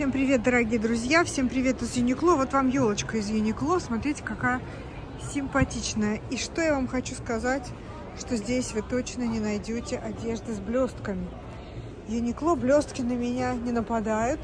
Всем привет, дорогие друзья! Всем привет из Юникло! Вот вам елочка из Юникло. Смотрите, какая симпатичная. И что я вам хочу сказать, что здесь вы точно не найдете одежды с блестками. Юникло блестки на меня не нападают.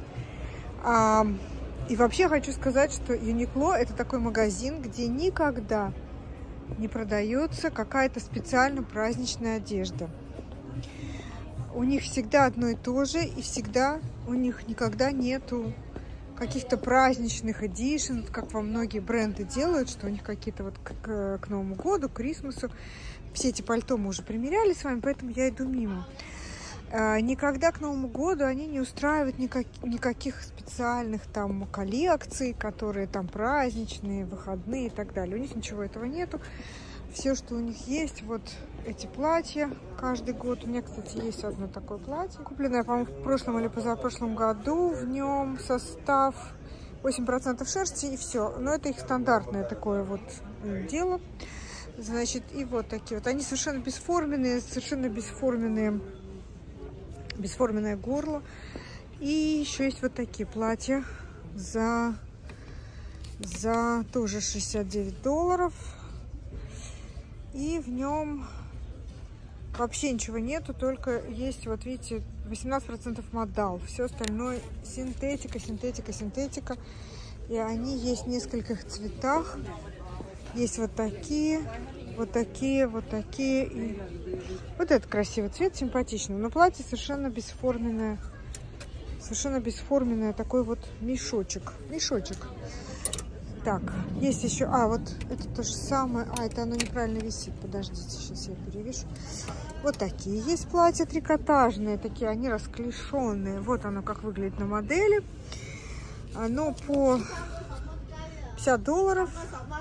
И вообще хочу сказать, что Юникло это такой магазин, где никогда не продается какая-то специально праздничная одежда. У них всегда одно и то же, и всегда у них никогда нету каких-то праздничных эдишн, как во многие бренды делают, что у них какие-то вот к Новому году, к Крисмасу. Все эти пальто мы уже примеряли с вами, поэтому я иду мимо. Никогда к Новому году они не устраивают никаких специальных там коллекций, которые там праздничные, выходные и так далее. У них ничего этого нету. Все, что у них есть, вот эти платья каждый год. У меня, кстати, есть одно такое платье. Купленное, по-моему, в прошлом или позапрошлом году. В нем состав 8% шерсти и все. Но это их стандартное такое вот дело. Значит, и вот такие вот. Они совершенно бесформенные, бесформенное горло. И еще есть вот такие платья за тоже $69. И в нем вообще ничего нету, только есть, вот видите, 18% модал. Все остальное синтетика. И они есть в нескольких цветах. Есть вот такие. И вот этот красивый цвет, симпатичный. Но платье совершенно бесформенное. Такой вот мешочек. Так, есть еще... вот это то же самое. Это оно неправильно висит. Подождите, сейчас я перевешу. Вот такие есть платья трикотажные. Такие, они расклешенные. Вот оно как выглядит на модели. Оно по $50.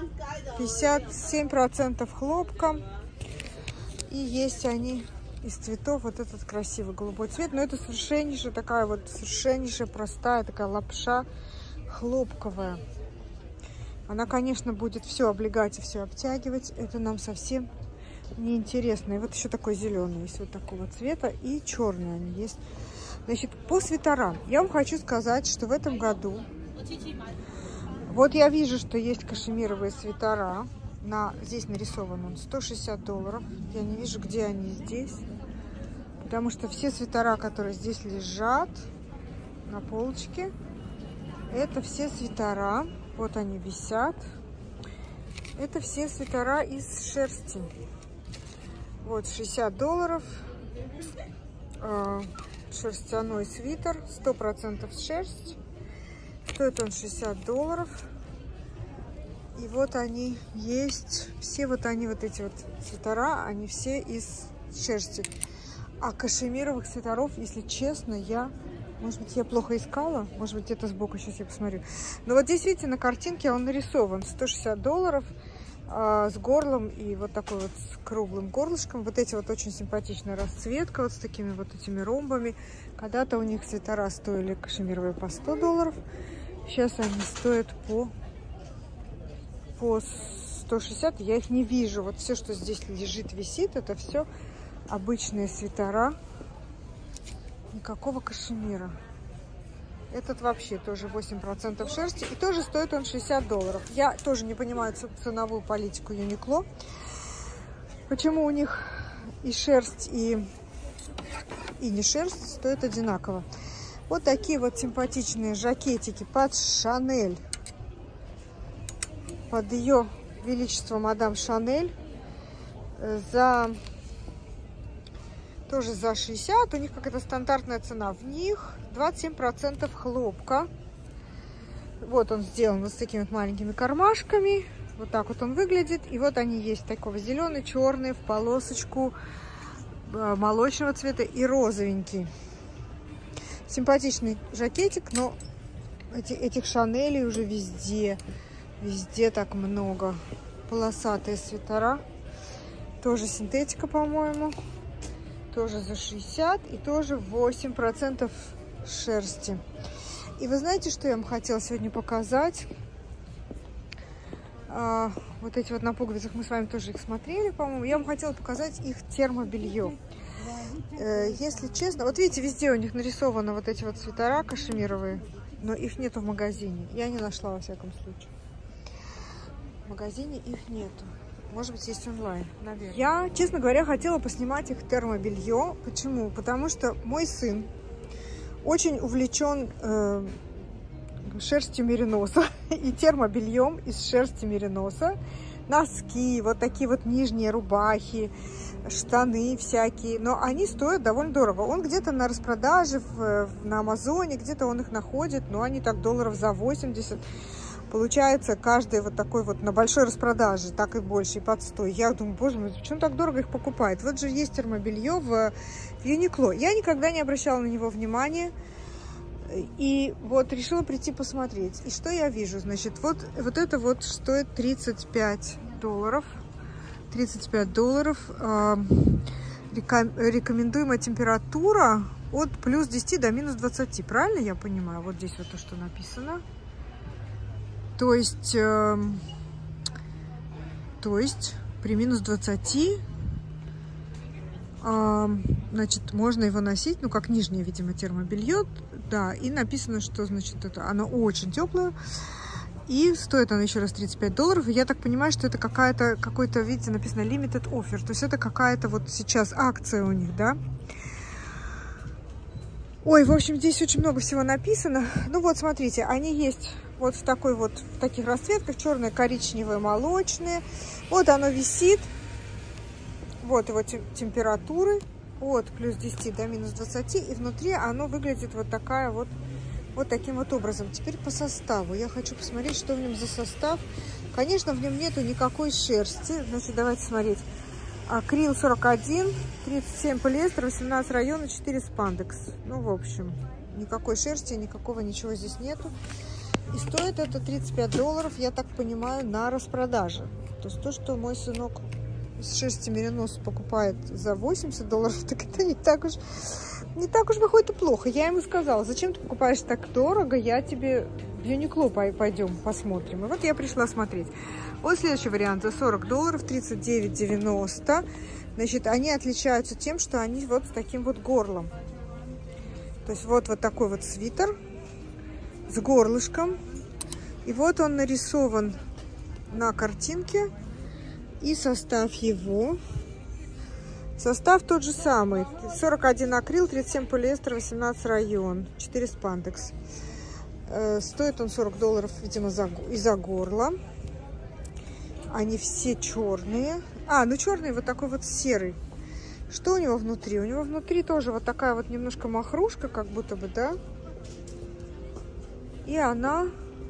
57% хлопка. И есть они из цветов. Вот этот красивый голубой цвет. Но это совершеннейшая простая такая лапша хлопковая. Она, конечно, будет все облегать и все обтягивать. Это нам совсем не интересно. И вот еще такой зеленый есть, вот такого цвета. И черный они есть. Значит, по свитерам. Я вам хочу сказать, что в этом году... Вот я вижу, что есть кашемировые свитера. Здесь нарисован он $160. Я не вижу, где они здесь. Потому что все свитера, которые здесь лежат на полочке, это все свитера. Вот они висят. Это все свитера из шерсти. Вот $60. Шерстяной свитер. 100% шерсть. Стоит он $60. И вот они есть. Все вот они, вот эти вот свитера, они все из шерсти. А кашемировых свитеров, если честно, может быть, я плохо искала. Может быть, это сбоку. Сейчас я посмотрю. Но вот здесь, видите, на картинке он нарисован. $160 с горлом и вот такой вот с круглым горлышком. Вот эти вот очень симпатичная расцветка. Вот с такими вот этими ромбами. Когда-то у них свитера стоили кашемировые по $100. Сейчас они стоят по 160. Я их не вижу. Вот все, что здесь лежит, висит, это все обычные свитера. Никакого кашемира. Этот вообще тоже 8% шерсти. И тоже стоит он $60. Я тоже не понимаю ценовую политику Юникло. Почему у них и шерсть, и не шерсть стоят одинаково. Вот такие вот симпатичные жакетики под Шанель. Под ее величество мадам Шанель. Тоже за 60. У них какая-то стандартная цена. В них 27% хлопка. Вот он сделан вот с такими вот маленькими кармашками. Вот так вот он выглядит. И вот они есть такого зеленый, черный, в полосочку молочного цвета и розовенький. Симпатичный жакетик, но этих Шанелей уже везде так много. Полосатые свитера. Тоже синтетика, по-моему. Тоже за 60 и тоже 8% шерсти. И вы знаете, что я вам хотела сегодня показать? Вот эти вот на пуговицах, мы с вами тоже их смотрели, по-моему. Я вам хотела показать их термобелье. Если честно, вот видите, везде у них нарисованы вот эти вот свитера кашемировые, но их нету в магазине. Я не нашла, во всяком случае. В магазине их нету. Может быть, есть онлайн, наверное. Я, честно говоря, хотела поснимать их термобелье. Почему? Потому что мой сын очень увлечен шерстью мериноса и термобельем из шерсти мериноса. Носки, вот такие вот нижние рубахи, штаны всякие. Но они стоят довольно дорого. Он где-то на распродаже на Амазоне, где-то он их находит. Но они так долларов за 80. Получается, каждый вот такой вот на большой распродаже, так и больше, и под 100. Я думаю, боже мой, почему так дорого их покупает? Вот же есть термобелье в Юникло. Я никогда не обращала на него внимания. И вот решила прийти посмотреть. И что я вижу? Значит, вот это вот стоит $35. 35 долларов. Рекомендуемая температура от плюс 10 до минус 20. Правильно я понимаю? Вот здесь вот то, что написано. То есть при минус 20, значит, можно его носить, ну, как нижнее, видимо, термобелье, да, и написано, что, значит, это оно очень теплое, и стоит оно еще раз $35, и я так понимаю, что это какой-то, видите, написано limited offer, то есть это какая-то вот сейчас акция у них, да. Ой, в общем, здесь очень много всего написано. Ну вот, смотрите, они есть вот в таких расцветках, черное, коричневое, молочное. Вот оно висит. Вот его температуры от плюс 10 до минус 20. И внутри оно выглядит вот таким вот образом. Теперь по составу. Я хочу посмотреть, что в нем за состав. Конечно, в нем нету никакой шерсти. Значит, давайте смотреть. Акрил 41, 37 полиэстер, 18 района, 4 спандекс. Ну, в общем, никакой шерсти, никакого ничего здесь нету. И стоит это $35, я так понимаю, на распродаже. То есть то, что мой сынок с шерсти мериноса покупает за $80, так это не так уж выходит и плохо. Я ему сказала, зачем ты покупаешь так дорого, я тебе в Юникло пойдем посмотрим. И вот я пришла смотреть. Вот следующий вариант за $40, $39,90. Значит, они отличаются тем, что они вот с таким вот горлом. То есть вот такой вот свитер с горлышком. И вот он нарисован на картинке. И состав его. Состав тот же самый. 41 акрил, 37 полиэстер, 18 район, 4 спандекс. Стоит он $40, видимо, из-за горла. Они все черные. Ну черный вот такой вот серый. Что у него внутри? У него внутри тоже вот такая вот немножко махрушка, как будто бы, да? И она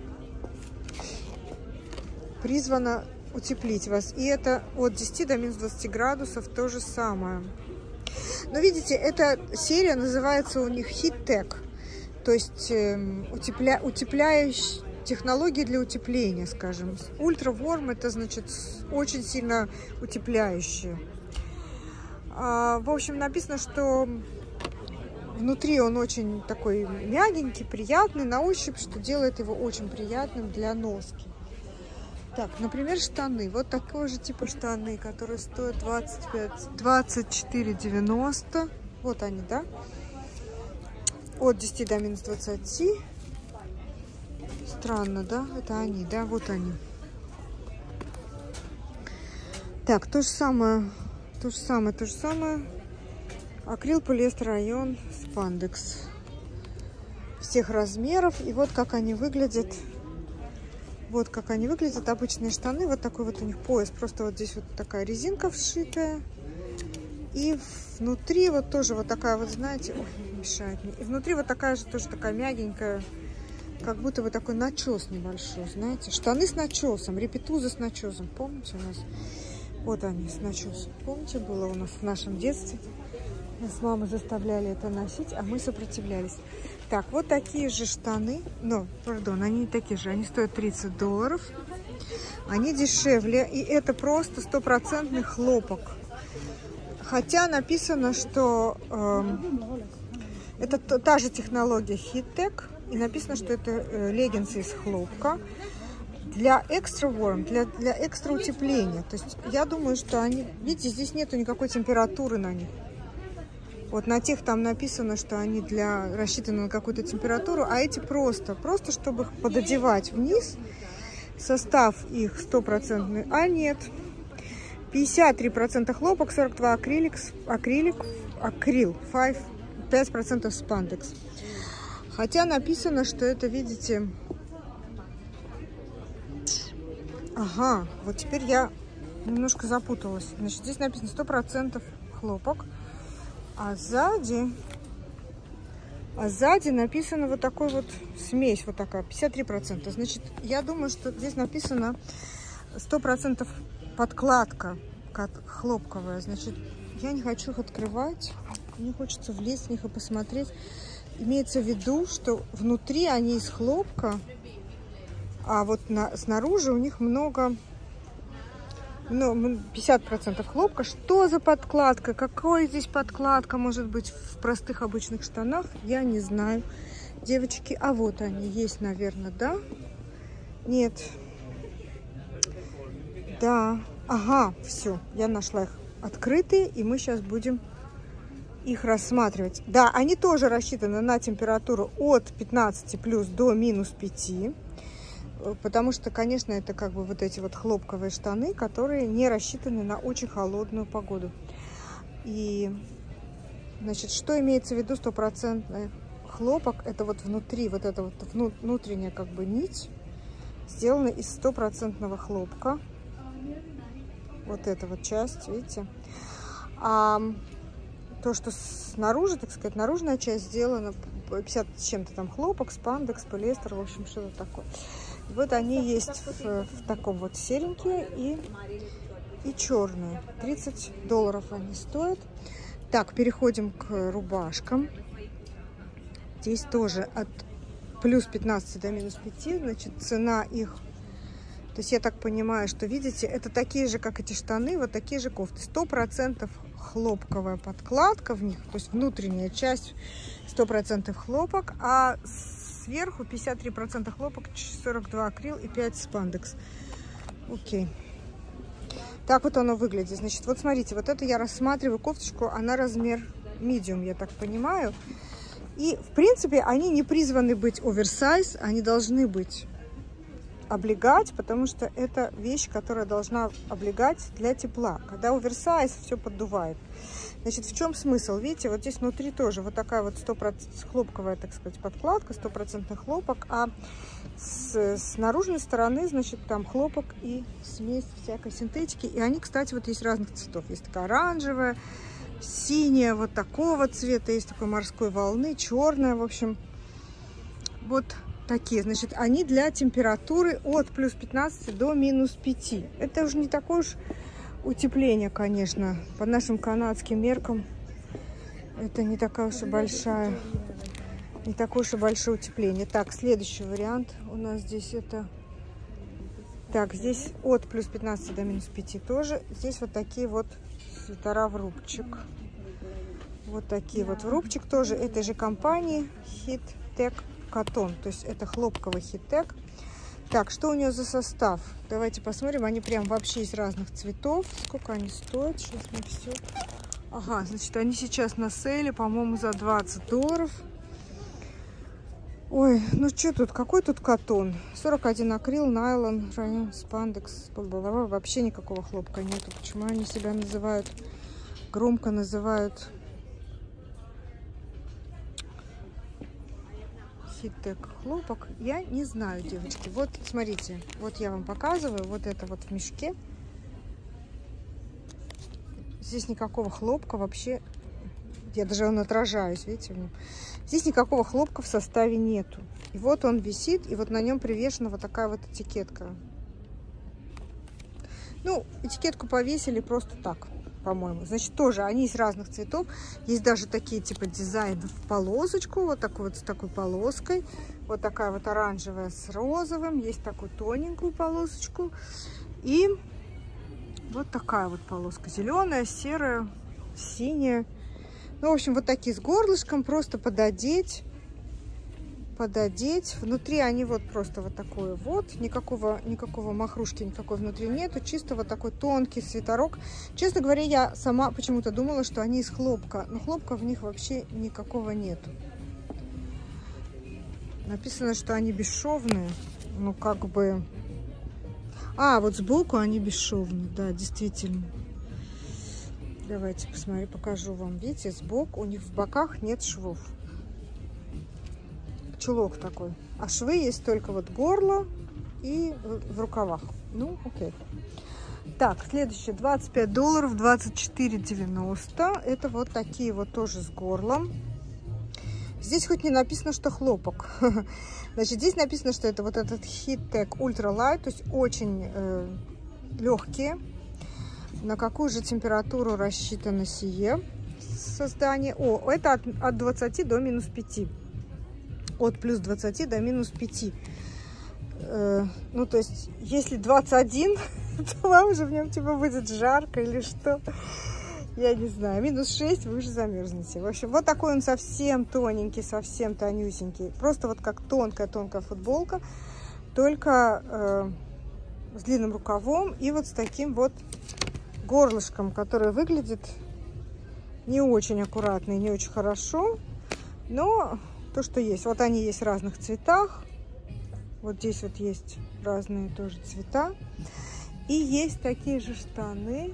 призвана утеплить вас. И это от 10 до минус 20 градусов то же самое. Но видите, эта серия называется у них Heat Tech. То есть утепляющая технологии для утепления, скажем. Ультра Warm — это значит очень сильно утепляющие. В общем, написано, что внутри он очень такой мягенький, приятный на ощупь, что делает его очень приятным для носки. Так, например, штаны. Вот такого же типа штаны, которые стоят $24,90. Вот они, да? От 10 до минус 20. Странно, да? Это они, да? Вот они. Так, то же самое. Акрил, полиэстер, район, спандекс. Всех размеров. И вот как они выглядят. Вот как они выглядят. Обычные штаны. Вот такой вот у них пояс. Просто вот здесь вот такая резинка вшитая. И внутри вот тоже вот такая вот, знаете, ой, мешает мне. И внутри вот такая же тоже такая мягенькая, как будто бы такой начес небольшой, знаете. Штаны с начесом, репетузы с начесом. Помните у нас? Вот они с начесом. Помните, было у нас в нашем детстве? Нас с мамой заставляли это носить, а мы сопротивлялись. Так, вот такие же штаны. Но, пардон, они не такие же. Они стоят $30. Они дешевле. И это просто стопроцентный хлопок. Хотя написано, что это та же технология Heat Tech. И написано, что это леггинсы из хлопка. Для extra warm, для экстра утепления. То есть я думаю, что они... Видите, здесь нету никакой температуры на них. Вот на тех там написано, что они рассчитаны на какую-то температуру, а эти просто чтобы их пододевать вниз. Состав их 100%, а нет. 53% хлопок, 42 акрил, 5% спандекс. Хотя написано, что это, видите... Ага, вот теперь я немножко запуталась. Значит, здесь написано 100% хлопок, а сзади написано вот такой вот смесь, вот такая, 53%. Значит, я думаю, что здесь написано 100% подкладка хлопковая. Значит, я не хочу их открывать, мне хочется влезть в них и посмотреть. Имеется в виду, что внутри они из хлопка, а вот снаружи у них много, 50% хлопка. Что за подкладка? Какой здесь подкладка может быть в простых обычных штанах? Я не знаю, девочки. А вот они есть, наверное, да? Нет. Да. Ага, все. Я нашла их открытые, и мы сейчас будем их рассматривать. Да, они тоже рассчитаны на температуру от 15 плюс до минус 5. Потому что, конечно, это как бы вот эти вот хлопковые штаны, которые не рассчитаны на очень холодную погоду. И, значит, что имеется в виду 100% хлопок? Это вот внутри, вот эта вот внутренняя как бы нить сделана из 100% хлопка. Вот эта вот часть, видите? А то, что снаружи, так сказать, наружная часть сделана 50 с чем-то там хлопок, спандекс, полиэстер, в общем, что-то такое. Вот они есть в таком вот серенькие и черные. $30 они стоят. Так, переходим к рубашкам. Здесь тоже от плюс 15 до минус 5. Значит, цена их... То есть я так понимаю, что, видите, это такие же, как эти штаны, вот такие же кофты. 100% хлопковая подкладка в них. То есть внутренняя часть 100% хлопок, а сверху 53% хлопок, 42 акрил и 5 спандекс. Окей. Так вот оно выглядит. Значит, вот смотрите, вот это я рассматриваю кофточку, она размер medium, я так понимаю. И, в принципе, они не призваны быть оверсайз, они должны быть облегать, потому что это вещь, которая должна облегать для тепла. Когда оверсайз, все поддувает. Значит, в чем смысл? Видите, вот здесь внутри тоже вот такая вот 100% хлопковая, так сказать, подкладка, 100% хлопок, а с наружной стороны, значит, там хлопок и смесь всякой синтетики. И они, кстати, вот есть разных цветов. Есть такая оранжевая, синяя, вот такого цвета, есть такой морской волны, черная, в общем, вот такие. Значит, они для температуры от плюс 15 до минус 5. Это уже не такое уж утепление, конечно, по нашим канадским меркам. Это не такая уж и большая, не такое уж и большое утепление. Так, следующий вариант у нас здесь это... Так, здесь от плюс 15 до минус 5 тоже. Здесь вот такие вот свитера в рубчик. Вот такие вот в рубчик тоже этой же компании HeatTech Cotton. То есть это хлопковый HeatTech. Так, что у нее за состав? Давайте посмотрим. Они прям вообще из разных цветов. Сколько они стоят? Сейчас мы все... Ага, значит, они сейчас на сейле, по-моему, за $20. Ой, ну что тут? Какой тут катон? 41 акрил, найлон, спандекс, вообще никакого хлопка нету. Почему они себя называют, громко называют HeatTech хлопок? Я не знаю, девочки. Вот, смотрите, вот я вам показываю, вот это вот в мешке. Здесь никакого хлопка вообще, я даже он отражаюсь, видите, в нем. Здесь никакого хлопка в составе нету. И вот он висит, и вот на нем привешена вот такая вот этикетка. Ну, этикетку повесили просто так, по-моему. Значит, тоже они из разных цветов. Есть даже такие типа дизайн в полосочку, вот такой вот с такой полоской. Вот такая вот оранжевая с розовым. Есть такую тоненькую полосочку. И вот такая вот полоска. Зеленая, серая, синяя. Ну, в общем, вот такие с горлышком. Просто пододеть. пододеть. Внутри они вот просто вот такое вот. Никакого махрушки никакой внутри нету. Чисто вот такой тонкий свитерок. Честно говоря, я сама почему-то думала, что они из хлопка. Но хлопка в них вообще никакого нету. Написано, что они бесшовные. Ну, как бы... А, вот сбоку они бесшовные. Да, действительно. Давайте посмотрю, покажу вам. Видите, сбоку у них в боках нет швов. Чулок такой. А швы есть только вот горло и в рукавах. Ну, окей. Так, следующее. $25, $24.90. Это вот такие вот тоже с горлом. Здесь хоть не написано, что хлопок. Значит, здесь написано, что это вот этот Heattech Ultra Light, то есть очень легкие. На какую же температуру рассчитано сие создание? О, это от 20 до минус 5. От плюс 20 до минус 5. Ну, то есть, если 21, то вам уже в нем типа будет жарко или что. Я не знаю. Минус 6 вы уже замерзнете. В общем, вот такой он совсем тоненький, совсем тонюсенький. Просто вот как тонкая-тонкая футболка. Только с длинным рукавом и вот с таким вот горлышком, которое выглядит не очень аккуратно и не очень хорошо. Но... то, что есть. Вот они есть в разных цветах. Вот здесь вот есть разные тоже цвета. И есть такие же штаны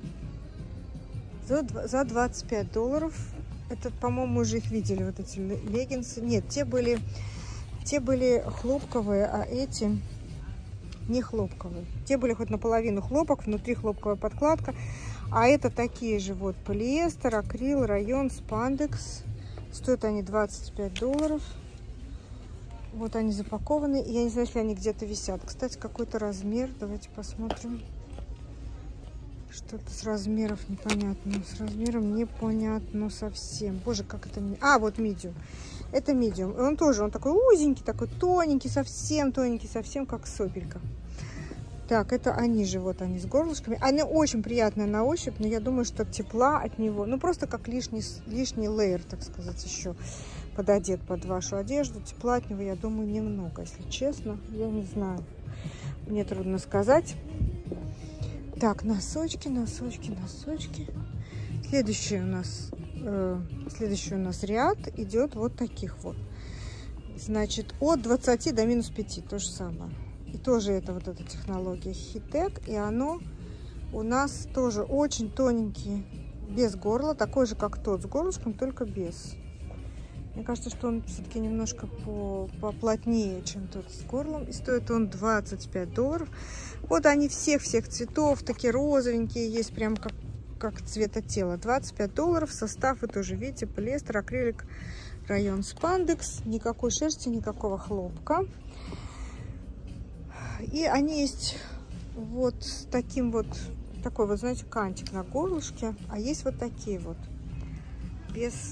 за $25. Это, по-моему, уже их видели, вот эти леггинсы. Нет, те были хлопковые, а эти не хлопковые. Те были хоть наполовину хлопок, внутри хлопковая подкладка. А это такие же вот полиэстер, акрил, район, спандекс. Стоят они $25. Вот они запакованы. Я не знаю, если они где-то висят. Кстати, какой-то размер. Давайте посмотрим. Что-то с размеров непонятно. С размером непонятно совсем. Боже, как это... А, вот medium. Это medium. И он тоже, он такой узенький, такой тоненький, совсем как сопелька. Так, это они же, вот они с горлышками. Они очень приятные на ощупь, но я думаю, что тепла от него, ну просто как лишний лейер, так сказать, еще пододет под вашу одежду. Тепла от него, я думаю, немного, если честно. Я не знаю, мне трудно сказать. Так, носочки. Следующий у нас ряд идет вот таких вот. Значит, от 20 до минус 5, то же самое. И тоже это вот эта технология Heattech. И оно у нас тоже очень тоненький, без горла. Такой же, как тот с горлышком, только без. Мне кажется, что он все-таки немножко поплотнее, чем тот с горлом. И стоит он $25. Вот они всех цветов. Такие розовенькие. Есть прям как цвета тела. $25. Состав вы тоже видите. Полиэстер, акрилик, район, спандекс. Никакой шерсти, никакого хлопка. И они есть вот с таким вот, такой вот, знаете, кантик на горлышке. А есть вот такие вот. Без,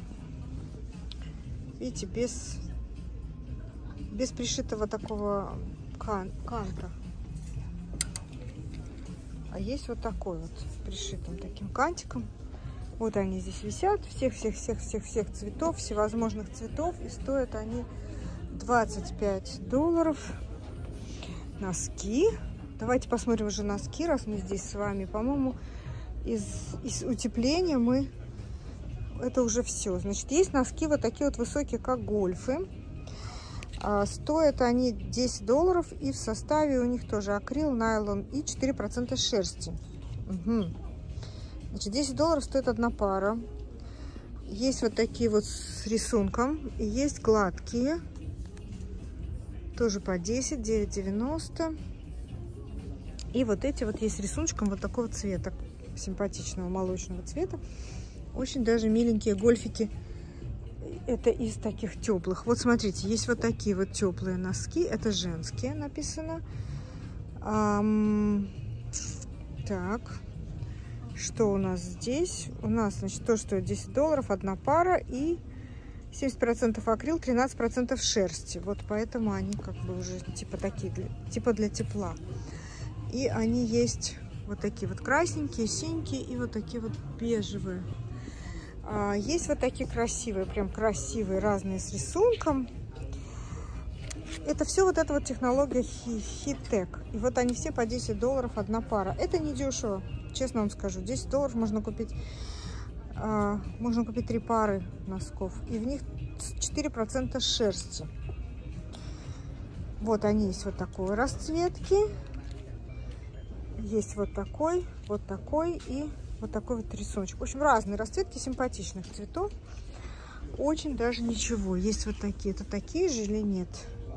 видите, без пришитого такого канта. А есть вот такой вот с пришитым таким кантиком. Вот они здесь висят. Всех цветов, всевозможных цветов. И стоят они $25. Носки. Давайте посмотрим уже носки, раз мы здесь с вами. По-моему, из утепления мы... Это уже все. Значит, есть носки вот такие вот высокие, как гольфы. Стоят они $10. И в составе у них тоже акрил, найлон и 4% шерсти. Угу. Значит, $10 стоит одна пара. Есть вот такие вот с рисунком. И есть гладкие. Тоже по 10, $9.90. И вот эти вот есть с рисунком вот такого цвета. Симпатичного молочного цвета. Очень даже миленькие гольфики. Это из таких теплых. Вот смотрите, есть вот такие вот теплые носки. Это женские написано. Так. Что у нас здесь? У нас, значит, то, что $10, одна пара и 70% акрил, 13% шерсти. Вот поэтому они как бы уже типа такие, типа для тепла. И они есть вот такие вот красненькие, синенькие и вот такие вот бежевые. Есть вот такие красивые, прям красивые, разные с рисунком. Это все вот эта вот технология Хиттек. И вот они все по 10 долларов одна пара. Это не дешево, честно вам скажу. 10 долларов можно купить 3 пары носков. И в них 4% шерсти. Вот они есть вот такой расцветки. Есть вот такой и вот такой вот рисуночек. В общем, разные расцветки симпатичных цветов. Очень даже ничего. Есть вот такие. Это такие же или нет?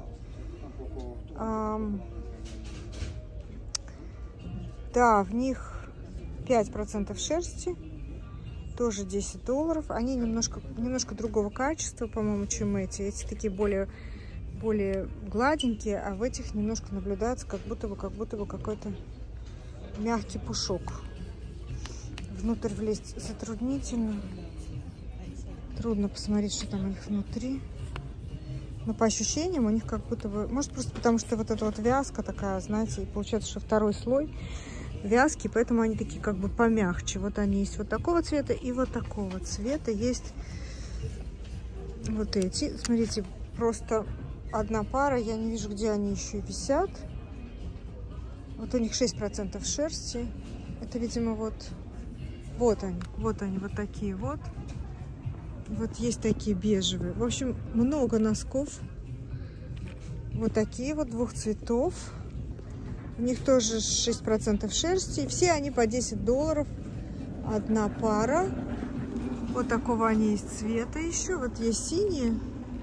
Да, в них 5% шерсти. Тоже 10 долларов. Они немножко другого качества, по-моему, чем эти. Эти такие более гладенькие, а в этих немножко наблюдается как будто бы какой-то мягкий пушок. Внутрь влезть затруднительно. Трудно посмотреть, что там у них внутри. Но по ощущениям у них как будто бы... Может, просто потому что вот эта вот вязка такая, знаете, и получается, что второй слой вязки, поэтому они такие как бы помягче. Вот они есть вот такого цвета и вот такого цвета. Есть вот эти. Смотрите, просто одна пара. Я не вижу, где они еще висят. Вот у них 6% шерсти. Это, видимо, вот они, вот такие вот. Вот есть такие бежевые. В общем, много носков. Вот такие вот двух цветов. У них тоже 6% шерсти. И все они по 10 долларов. Одна пара. Вот такого они есть цвета еще. Вот есть синие.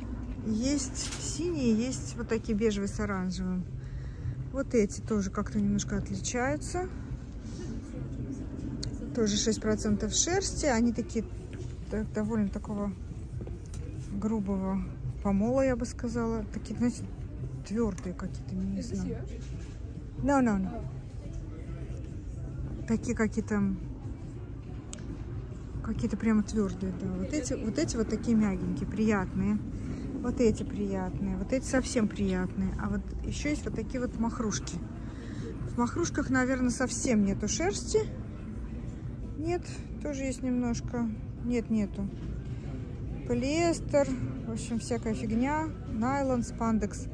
Есть вот такие бежевые с оранжевым. Вот эти тоже как-то немножко отличаются. Тоже 6% шерсти. Они такие довольно такого грубого помола, я бы сказала. Такие, знаете, твердые какие-то, не знаю. No. Такие какие-то прямо твердые, да. Вот эти вот такие мягенькие, приятные. Вот эти приятные, вот эти совсем приятные. А вот еще есть вот такие вот махрушки. В махрушках, наверное, совсем нету шерсти. Нет, тоже есть немножко. Нету. Полиэстер, в общем, всякая фигня. Найлон, спандекс.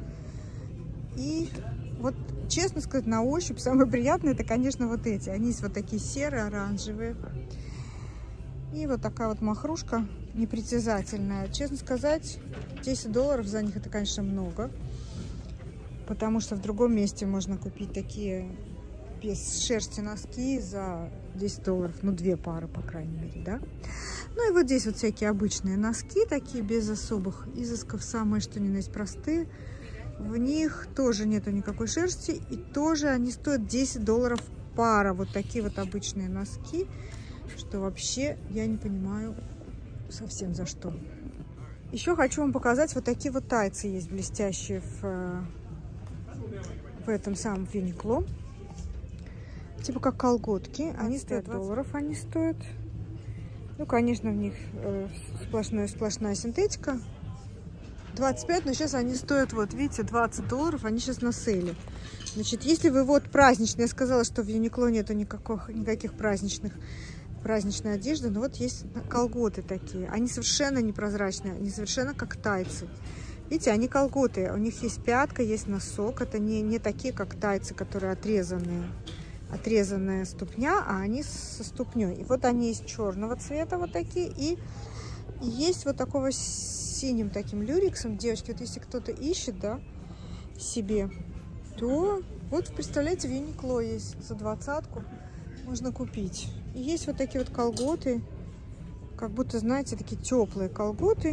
И вот, честно сказать, на ощупь самое приятное, это, конечно, вот эти. Они есть вот такие серые, оранжевые. И вот такая вот махрушка непритязательная. Честно сказать, 10 долларов за них это, конечно, много. Потому что в другом месте можно купить такие без шерсти носки за 10 долларов. Ну, 2 пары, по крайней мере, да. Ну и вот здесь вот всякие обычные носки, такие без особых изысков, самые что ни на есть простые. В них тоже нету никакой шерсти. И тоже они стоят 10 долларов пара. Вот такие вот обычные носки. Что вообще я не понимаю совсем за что. Еще хочу вам показать, вот такие вот тайцы есть блестящие в этом самом Юникло. Типа как колготки. Они стоят 20 долларов, они стоят. Ну, конечно, в них сплошная синтетика. 25, но сейчас они стоят, вот видите, 20 долларов. Они сейчас на сейле. Значит, если вы вот праздничные, я сказала, что в Юникло нету никаких праздничной одежды, но вот есть колготы такие. Они совершенно непрозрачные, они совершенно как тайцы. Видите, они колготы, у них есть пятка, есть носок. Это не такие, как тайцы, которые отрезанная ступня, а они со ступней. И вот они есть черного цвета, вот такие. И есть вот такого синим таким люрексом. Девочки, вот если кто-то ищет, да, себе, то вот, представляете, в Юникло есть за 20-ку. Можно купить. И есть вот такие вот колготы. Как будто, знаете, такие теплые колготы.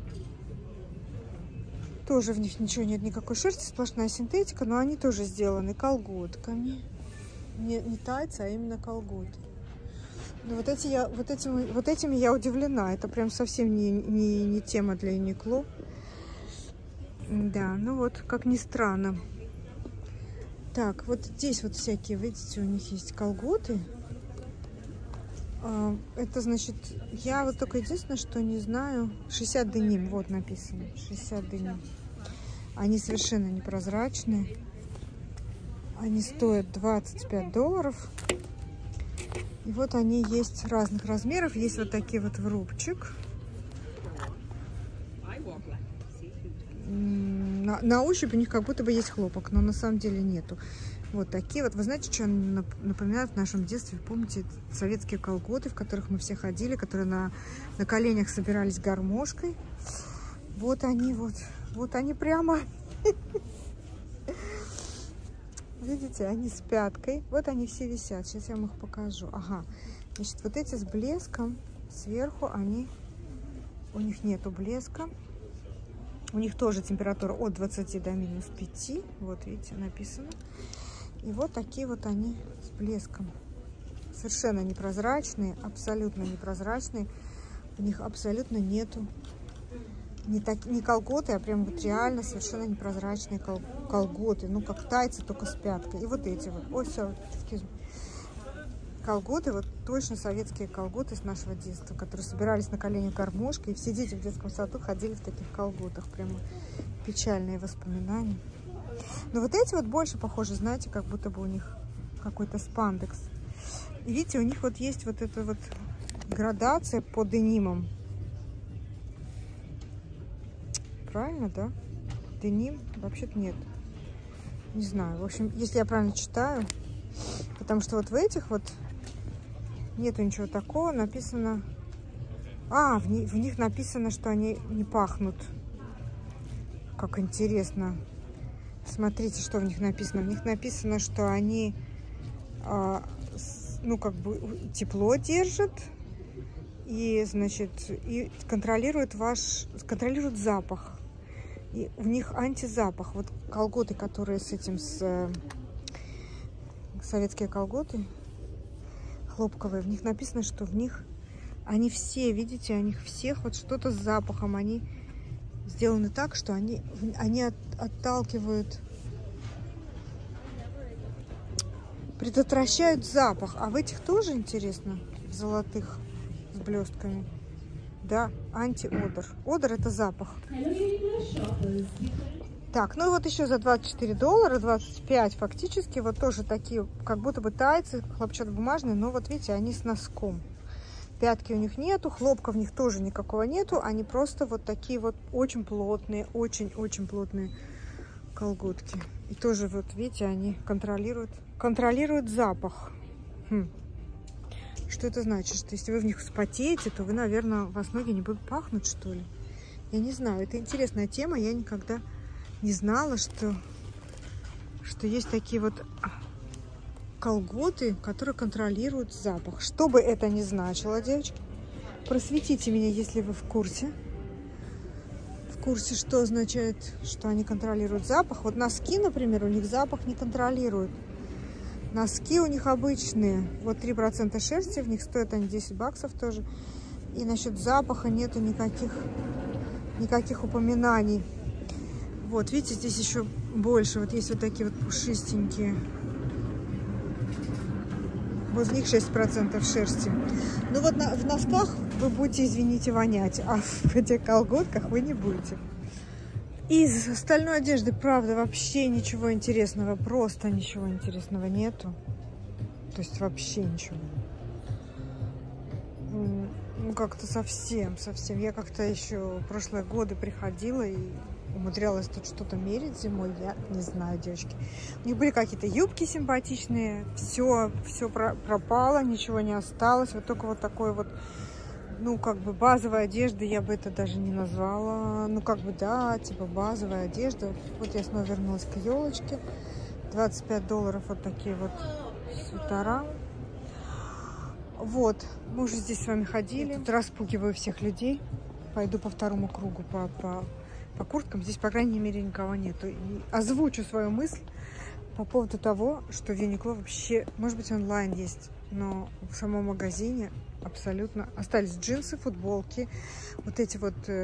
Тоже в них ничего нет, никакой шерсти, сплошная синтетика. Но они тоже сделаны колготками. Не тайцы, а именно колготы. Но вот этими я удивлена. Это прям совсем не тема для Юникло. Да, ну вот, как ни странно. Так, вот здесь вот всякие, видите, у них есть колготы. Это значит, я вот только единственное, что не знаю, 60 деним, вот написано, 60 деним. Они совершенно непрозрачные. Они стоят 25 долларов. И вот они есть разных размеров. Есть вот такие вот в рубчик. На ощупь у них как будто бы есть хлопок, но на самом деле нету. Вот такие вот. Вы знаете, что они напоминают в нашем детстве? Помните советские колготы, в которых мы все ходили, которые на коленях собирались гармошкой? Вот они, вот они прямо. Видите, они с пяткой. Вот они все висят. Сейчас я вам их покажу. Ага. Значит, вот эти с блеском сверху, у них нету блеска. У них тоже температура от 20 до минус 5. Вот, видите, написано. И вот такие вот они с блеском. Совершенно непрозрачные, абсолютно непрозрачные. У них абсолютно нету не колготы, а прям вот реально совершенно непрозрачные колготы. Ну, как тайцы, только с пяткой. И вот эти вот. Ой, все, колготы, вот точно советские колготы с нашего детства, которые собирались на коленях гармошкой. И все дети в детском саду ходили в таких колготах. Прямо печальные воспоминания. Но вот эти вот больше похожи, знаете, как будто бы у них какой-то спандекс. И видите, у них вот есть вот эта вот градация по денимам. Правильно, да? Деним вообще-то нет. Не знаю. В общем, если я правильно читаю, потому что вот в этих вот нету ничего такого. Написано... в них написано, что они не пахнут. Как интересно. Смотрите, что в них написано. В них написано, что они, ну, как бы тепло держат. И, значит, и контролируют запах. И у них антизапах. Вот колготы, которые с этим, советские колготы хлопковые, в них написано, что в них, они все, видите, у них всех вот что-то с запахом. Они сделаны так, что они отталкивают, предотвращают запах. А в этих тоже интересно, в золотых, с блестками. Да, антиодор. Одор — это запах. Так, ну и вот еще за $24, 25 фактически, вот тоже такие, как будто бы тайцы, хлопчатобумажные, но вот видите, они с носком. Пятки у них нету, хлопка в них тоже никакого нету, они просто вот такие вот очень плотные, очень-очень плотные колготки. И тоже вот видите, они контролируют запах. Что это значит? Что если вы в них вспотеете, то вы, наверное, у вас ноги не будут пахнуть, что ли? Я не знаю, это интересная тема, я никогда не знала, что есть такие вот колготы, которые контролируют запах. Что бы это ни значило, девочки, просветите меня, если вы в курсе. В курсе, что означает, что они контролируют запах. Вот носки, например, у них запах не контролируют. Носки у них обычные. Вот 3% шерсти, в них стоят они $10 тоже. И насчет запаха нету никаких упоминаний. Вот, видите, здесь еще больше. Вот есть вот такие вот пушистенькие. Возле них 6% шерсти. Ну вот в носках вы будете, извините, вонять, а в этих колготках вы не будете. Из остальной одежды, правда, вообще ничего интересного. Просто ничего интересного нету. То есть вообще ничего. Ну, как-то совсем. Я как-то еще в прошлые годы приходила и умудрялась тут что-то мерить зимой. Я не знаю, девочки. У них были какие-то юбки симпатичные. Все пропало, ничего не осталось. Вот только вот такой вот, ну, как бы базовая одежда, я бы это даже не назвала. Ну, как бы, да, типа базовая одежда. Вот я снова вернулась к елочке. $25 вот такие вот свитера. Вот, мы уже здесь с вами ходили. Тут распугиваю всех людей. Пойду по второму кругу по курткам. Здесь, по крайней мере, никого нету. И озвучу свою мысль по поводу того, что в Юникло вообще, может быть, онлайн есть, но в самом магазине абсолютно остались джинсы, футболки, вот эти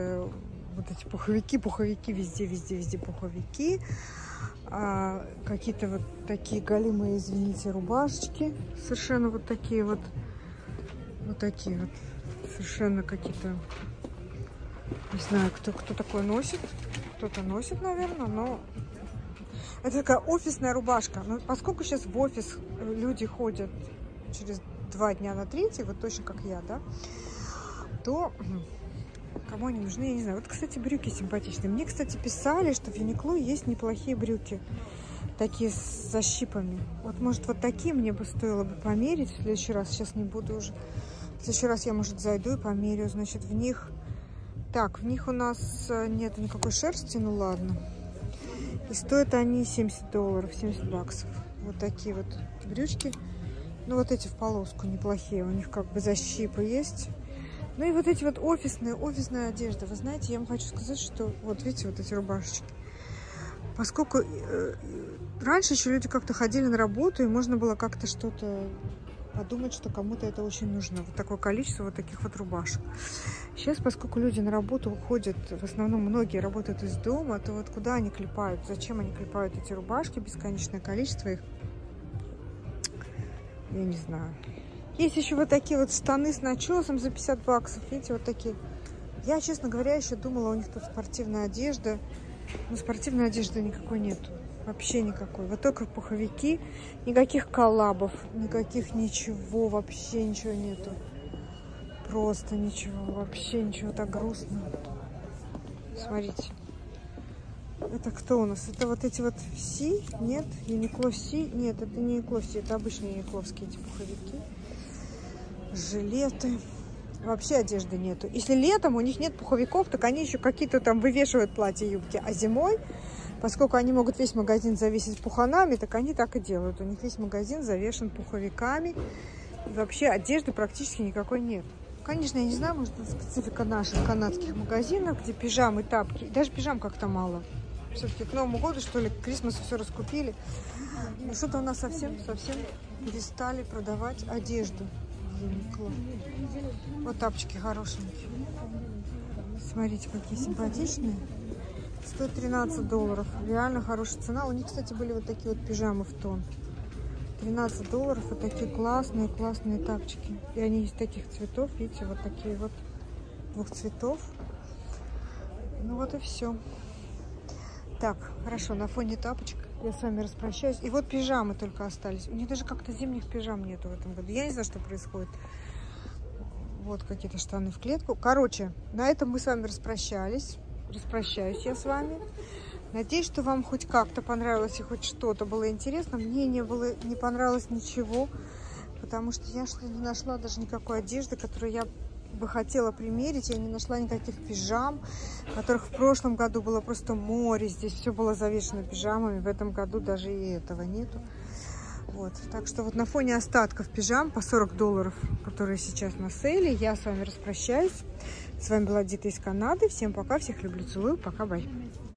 пуховики, везде пуховики, какие-то вот такие голимые, извините, рубашечки, совершенно вот такие вот совершенно какие-то, не знаю, кто такое носит, кто-то носит, наверное, но это такая офисная рубашка. Но поскольку сейчас в офис люди ходят через 2 дня на 3, вот точно как я, да, то Кому они нужны, я не знаю. Вот, кстати, брюки симпатичные. Мне, кстати, писали, что в Юникло есть неплохие брюки. Такие с защипами. Вот, может, вот такие мне бы стоило бы померить в следующий раз. Сейчас не буду уже. В следующий раз я, может, зайду и померю. Значит, в них... Так, в них у нас нет никакой шерсти, ну ладно. И стоят они $70, 70 баксов. Вот такие вот брючки. Ну, вот эти в полоску неплохие. У них как бы защипы есть. Ну, и вот эти вот офисная одежда. Вы знаете, я вам хочу сказать, что... Вот, видите, вот эти рубашечки. Поскольку раньше еще люди как-то ходили на работу, и можно было как-то что-то подумать, что кому-то это очень нужно. Вот такое количество вот таких вот рубашек. Сейчас, поскольку люди на работу уходят, в основном многие работают из дома, то вот куда они клепают? Зачем они клепают эти рубашки? Бесконечное количество их. Я не знаю. Есть еще вот такие вот штаны с начесом за 50 баксов. Видите, вот такие. Я, честно говоря, еще думала, у них тут спортивная одежда. Но спортивной одежды никакой нету. Вообще никакой. Вот только пуховики. Никаких коллабов. Никаких ничего. Вообще ничего нету. Просто ничего. Вообще ничего. Так грустно. Смотрите. Это кто у нас? Это вот эти вот Си? Нет? Юникло Си? Нет, это не Юникло Си. Это обычные юникловские эти пуховики. Жилеты. Вообще одежды нету. Если летом у них нет пуховиков, так они еще какие-то там вывешивают платья, юбки. А зимой, поскольку они могут весь магазин завесить пуханами, так они так и делают. У них весь магазин завешен пуховиками. И вообще одежды практически никакой нет. Конечно, я не знаю, может, это специфика наших канадских магазинов, где пижамы, тапки. Даже пижам как-то мало. Все-таки к Новому году, что ли, к Крисмасу все раскупили. Но что-то у нас совсем перестали продавать одежду. Вот тапочки хорошенькие. Смотрите, какие симпатичные. Стоит $13. Реально хорошая цена. У них, кстати, были вот такие вот пижамы в тон. $13. Вот такие классные тапочки. И они есть таких цветов. Видите, вот такие вот двух цветов. Ну вот и все. Так, хорошо, на фоне тапочек я с вами распрощаюсь. И вот пижамы только остались. У них даже как-то зимних пижам нету в этом году. Я не знаю, что происходит. Вот какие-то штаны в клетку. Короче, на этом мы с вами распрощались. Распрощаюсь я с вами. Надеюсь, что вам хоть как-то понравилось и хоть что-то было интересно. Мне не понравилось ничего, потому что я не нашла даже никакой одежды, которую я бы хотела примерить. Я не нашла никаких пижам, которых в прошлом году было просто море. Здесь все было завешено пижамами. В этом году даже и этого нету. Вот. Так что вот на фоне остатков пижам по $40, которые сейчас на сейле, я с вами распрощаюсь. С вами была Дита из Канады. Всем пока, всех люблю, целую. Пока, бай.